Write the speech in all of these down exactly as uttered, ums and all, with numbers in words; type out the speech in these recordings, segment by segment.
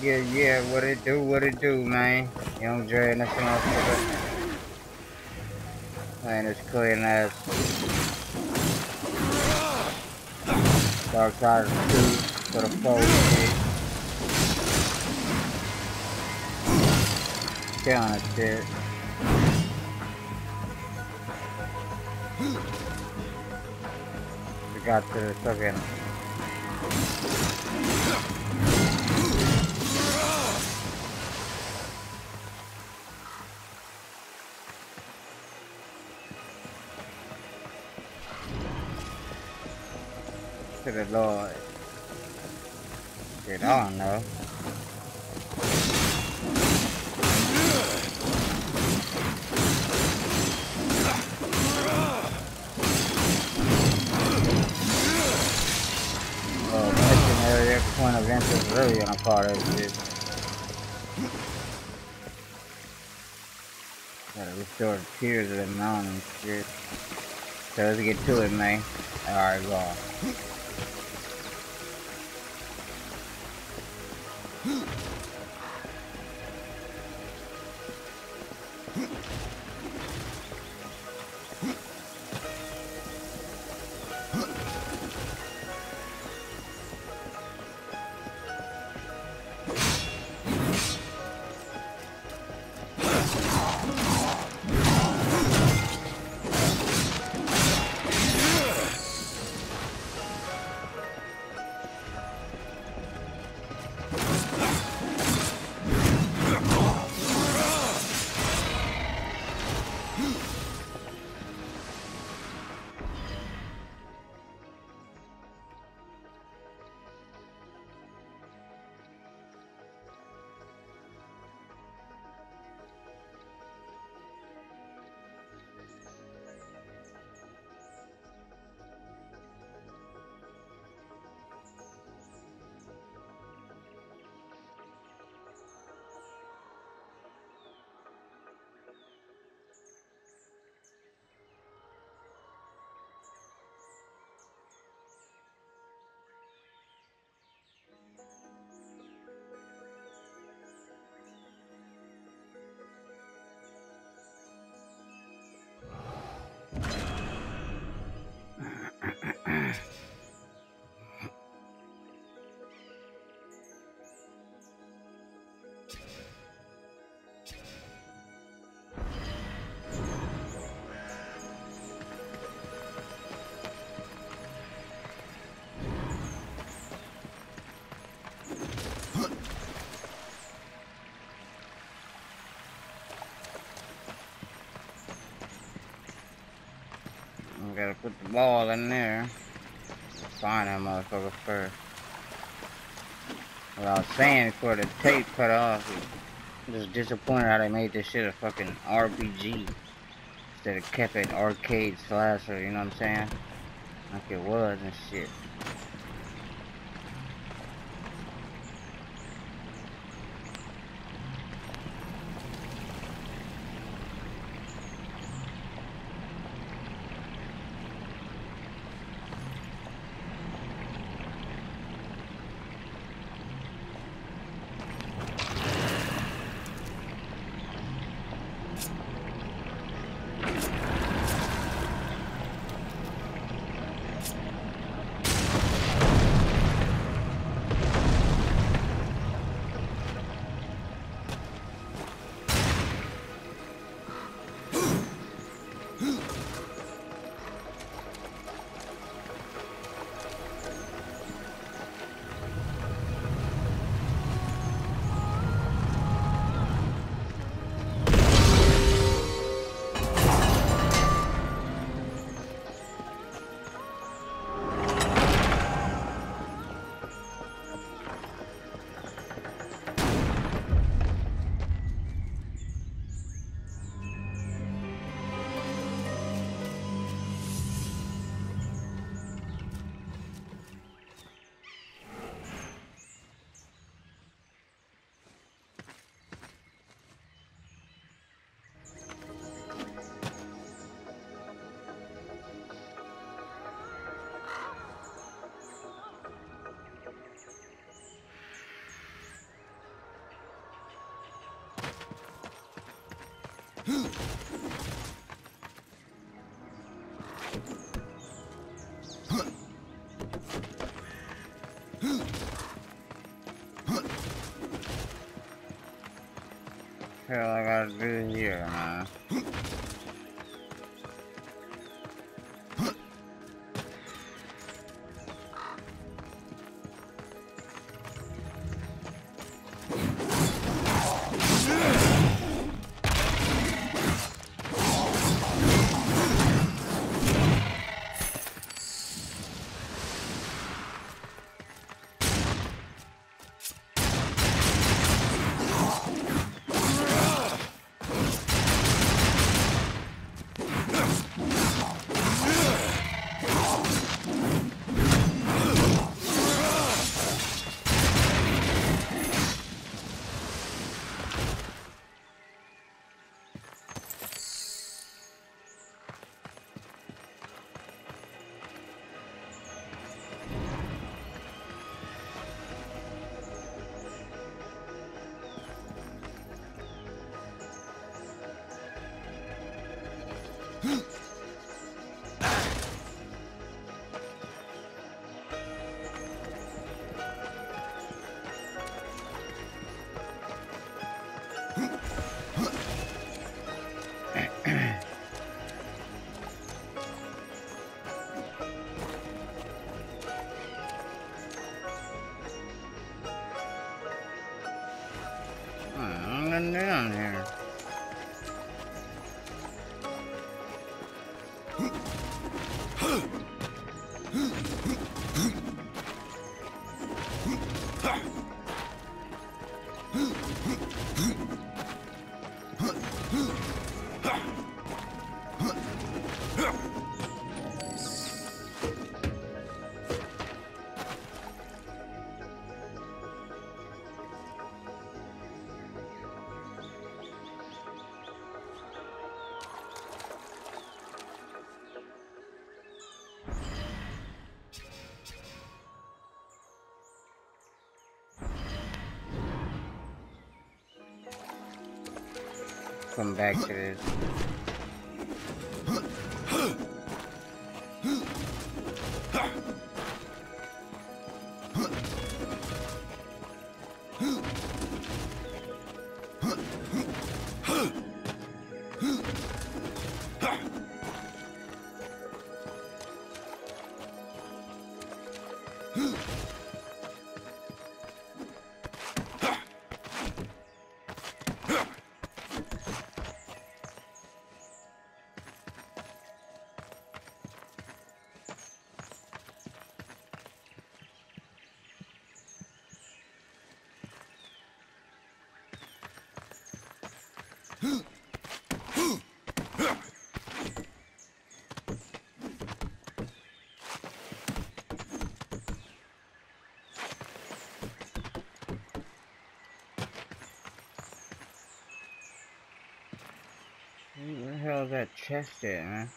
yeah, yeah, what it do, what it do, man. Young Dre and this motherfucker. Man, it's clean ass. Dark Side of the two for the four shit. Killing that shit. We got to the fucking. To the Lord. Shit, I don't know. Oh, mission area, point of interest, really gonna call that shit. Gotta restore the tears of the mountain and shit. So let's get to it, man. Alright, go on. Gotta put the ball in there. Find that motherfucker first. What I was saying before the tape cut off, I'm just disappointed how they made this shit a fucking R P G instead of kept it arcade slasher, you know what I'm saying? Like it was and shit. Hell, I gotta do here, man. Nothing down here. Come back to this. Where the hell is that chest at, man?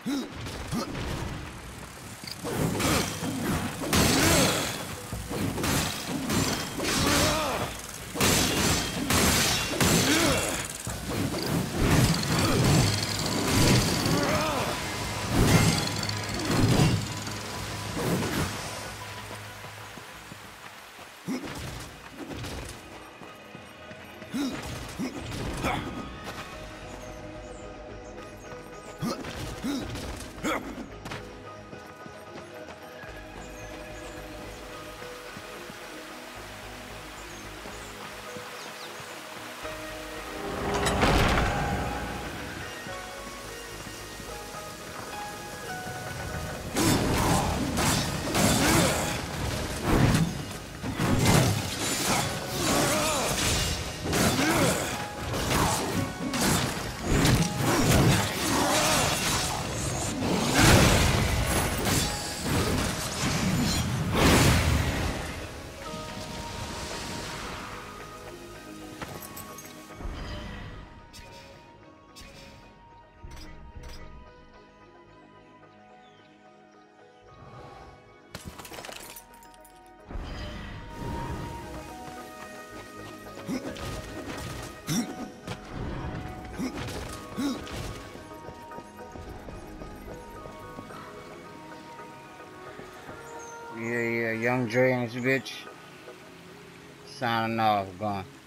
Yeah, yeah, Young Dre and his bitch. Signing off, gone.